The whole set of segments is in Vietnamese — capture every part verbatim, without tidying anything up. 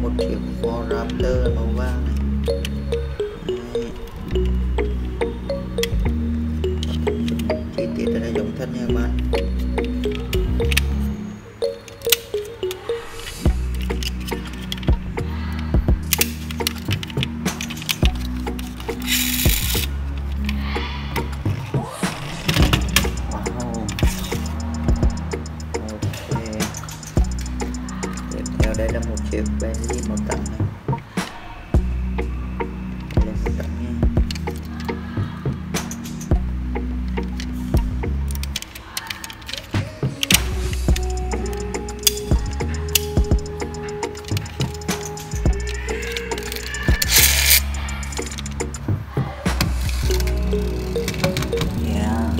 một chiếc Ford Raptor màu vàng này. Đấy. Chi tiết là giống thật nha các bạn. Đây là một chiếc Bentley màu trắng này. Đây là màu trắng nha. Yeah.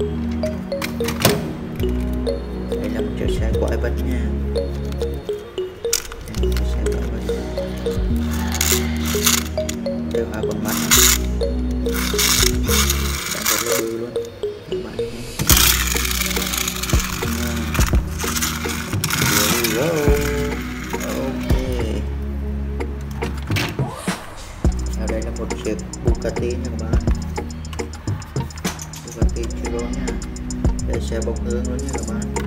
Đây là một chiếc xe quái vật nha. Đều hai con mắt đã rất là bự luôn các bạn nhé. Ok, ở đây là một chiếc Bugatti nha các bạn. Bugatti Chiron nha. Đây xe bốc hương luôn nha các bạn.